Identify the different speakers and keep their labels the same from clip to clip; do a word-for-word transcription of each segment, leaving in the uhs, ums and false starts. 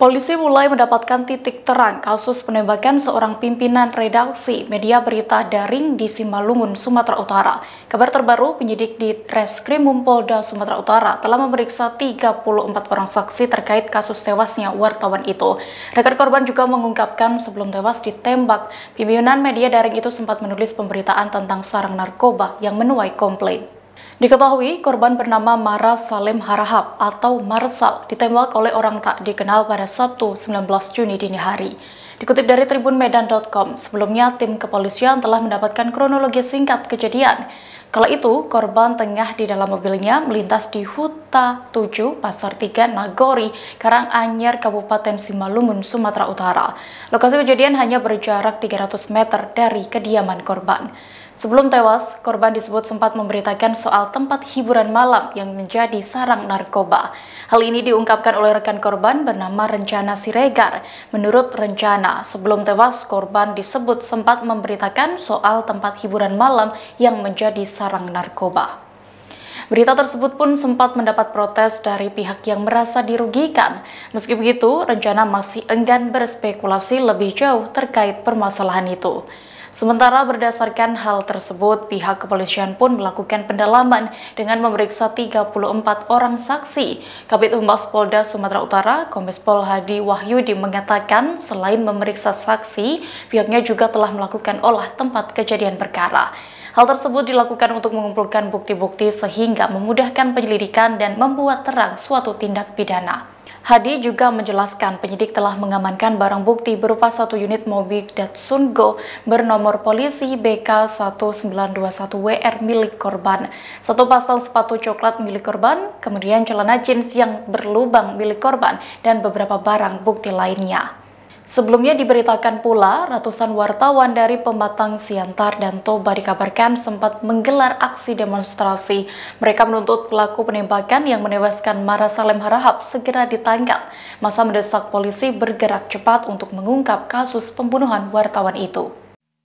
Speaker 1: Polisi mulai mendapatkan titik terang kasus penembakan seorang pimpinan redaksi media berita daring di Simalungun, Sumatera Utara. Kabar terbaru, penyidik di Reskrimum Polda Sumatera Utara telah memeriksa tiga puluh empat orang saksi terkait kasus tewasnya wartawan itu. Rekan korban juga mengungkapkan sebelum tewas ditembak, pimpinan media daring itu sempat menulis pemberitaan tentang sarang narkoba yang menuai komplain. Diketahui korban bernama Mara Salim Harahap atau Marsal ditembak oleh orang tak dikenal pada Sabtu sembilan belas Juni dini hari. Dikutip dari tribun medan titik com, sebelumnya tim kepolisian telah mendapatkan kronologi singkat kejadian. Kala itu, korban tengah di dalam mobilnya melintas di Huta tujuh, Pasar tiga, Nagori, Karanganyar, Kabupaten Simalungun, Sumatera Utara. Lokasi kejadian hanya berjarak tiga ratus meter dari kediaman korban. Sebelum tewas, korban disebut sempat memberitakan soal tempat hiburan malam yang menjadi sarang narkoba. Hal ini diungkapkan oleh rekan korban bernama Rencana Siregar. Menurut Rencana, sebelum tewas, korban disebut sempat memberitakan soal tempat hiburan malam yang menjadi sarang narkoba. Berita tersebut pun sempat mendapat protes dari pihak yang merasa dirugikan. Meski begitu, Rencana masih enggan berspekulasi lebih jauh terkait permasalahan itu. Sementara berdasarkan hal tersebut, pihak kepolisian pun melakukan pendalaman dengan memeriksa tiga puluh empat orang saksi. Kabid Humas Polda Sumatera Utara, Kombes Pol Hadi Wahyudi mengatakan selain memeriksa saksi, pihaknya juga telah melakukan olah tempat kejadian perkara. Hal tersebut dilakukan untuk mengumpulkan bukti-bukti sehingga memudahkan penyelidikan dan membuat terang suatu tindak pidana. Hadi juga menjelaskan penyidik telah mengamankan barang bukti berupa satu unit mobil Datsun Go bernomor polisi B K satu sembilan dua satu W R milik korban, satu pasang sepatu coklat milik korban, kemudian celana jeans yang berlubang milik korban, dan beberapa barang bukti lainnya. Sebelumnya diberitakan pula, ratusan wartawan dari Pematang Siantar dan Toba dikabarkan sempat menggelar aksi demonstrasi. Mereka menuntut pelaku penembakan yang menewaskan Mara Salim Harahap segera ditangkap. Masa mendesak polisi bergerak cepat untuk mengungkap kasus pembunuhan wartawan itu.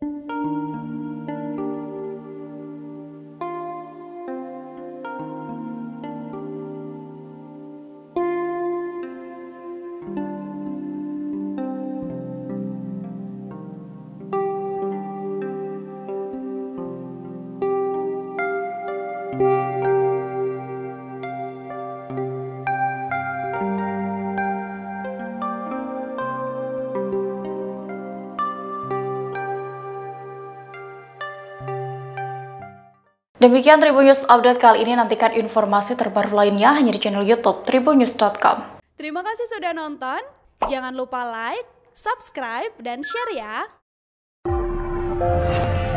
Speaker 1: Demikian Tribun News Update kali ini, nantikan informasi terbaru lainnya hanya di channel YouTube tribun news titik com.
Speaker 2: Terima kasih sudah nonton, jangan lupa like, subscribe, dan share ya!